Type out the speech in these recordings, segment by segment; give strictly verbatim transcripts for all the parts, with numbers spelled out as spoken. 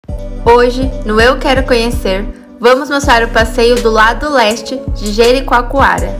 Hoje, no Eu Quero Conhecer, vamos mostrar o passeio do lado leste de Jericoacoara.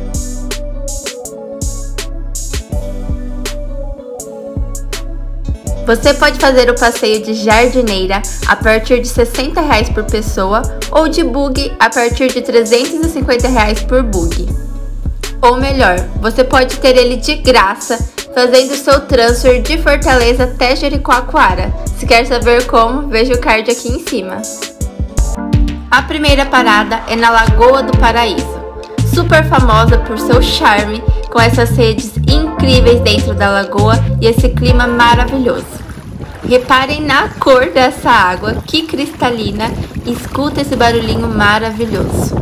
Você pode fazer o passeio de jardineira a partir de sessenta reais por pessoa ou de buggy a partir de trezentos e cinquenta reais por buggy. Ou melhor, você pode ter ele de graça fazendo seu transfer de Fortaleza até Jericoacoara. Se quer saber como, veja o card aqui em cima. A primeira parada é na Lagoa do Paraíso, super famosa por seu charme, com essas redes incríveis dentro da lagoa e esse clima maravilhoso. Reparem na cor dessa água, que cristalina, e escuta esse barulhinho maravilhoso.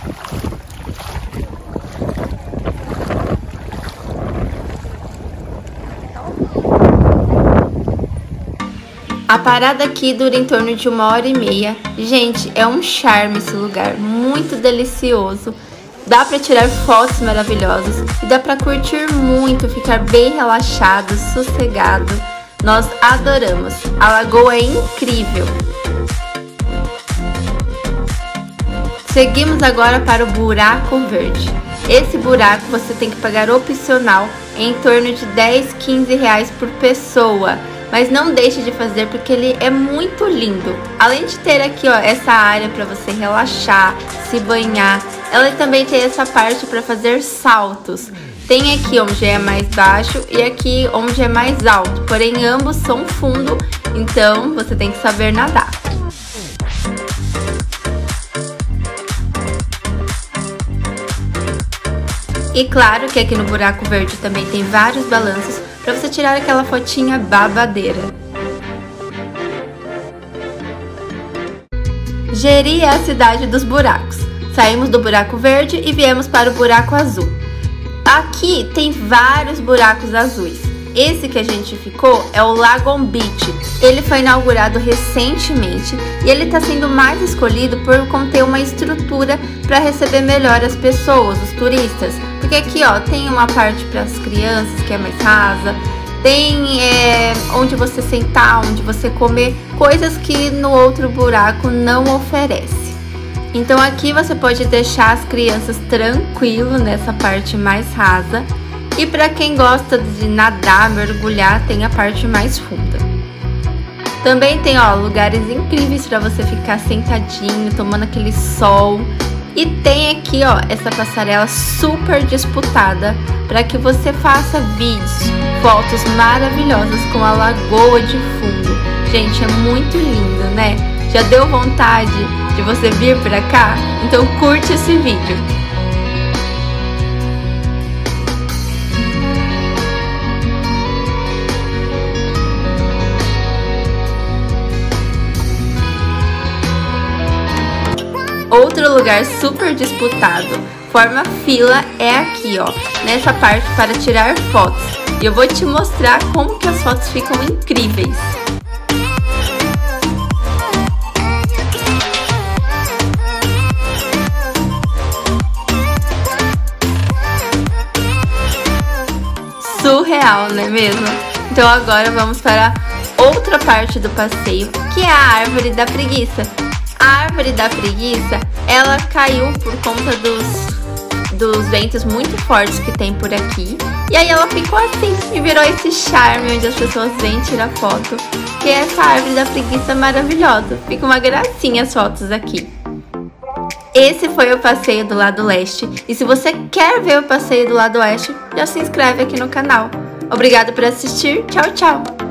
A parada aqui dura em torno de uma hora e meia. Gente, é um charme esse lugar, muito delicioso. Dá pra tirar fotos maravilhosas e dá pra curtir muito, ficar bem relaxado, sossegado. Nós adoramos. A lagoa é incrível. Seguimos agora para o Buraco Verde. Esse buraco você tem que pagar opcional em torno de dez, quinze reais por pessoa. Mas não deixe de fazer porque ele é muito lindo. Além de ter aqui ó, essa área para você relaxar, se banhar, ela também tem essa parte para fazer saltos. Tem aqui onde é mais baixo e aqui onde é mais alto, porém ambos são fundo, então você tem que saber nadar. E claro que aqui no Buraco Verde também tem vários balanços para você tirar aquela fotinha babadeira. Jeri é a cidade dos buracos. Saímos do Buraco Verde e viemos para o Buraco Azul. Aqui tem vários buracos azuis. Esse que a gente ficou é o Lagoon Beach. Ele foi inaugurado recentemente e ele está sendo mais escolhido por conter uma estrutura para receber melhor as pessoas, os turistas. Porque aqui ó, tem uma parte para as crianças que é mais rasa, tem é, onde você sentar, onde você comer, coisas que no outro buraco não oferece. Então aqui você pode deixar as crianças tranquilo nessa parte mais rasa. E para quem gosta de nadar, mergulhar, tem a parte mais funda. Também tem ó, lugares incríveis para você ficar sentadinho, tomando aquele sol. E tem aqui ó, essa passarela super disputada para que você faça vídeos, fotos maravilhosas com a lagoa de fundo. Gente, é muito lindo, né? Já deu vontade de você vir para cá? Então curte esse vídeo. Outro lugar super disputado, forma fila, é aqui ó, nessa parte para tirar fotos. E eu vou te mostrar como que as fotos ficam incríveis. Surreal, não é mesmo? Então agora vamos para outra parte do passeio, que é a Árvore da Preguiça. A Árvore da Preguiça, ela caiu por conta dos, dos ventos muito fortes que tem por aqui. E aí ela ficou assim e virou esse charme onde as pessoas vêm tirar foto. Que é essa Árvore da Preguiça maravilhosa. Fica uma gracinha as fotos aqui. Esse foi o passeio do lado leste. E se você quer ver o passeio do lado oeste, já se inscreve aqui no canal. Obrigada por assistir. Tchau, tchau!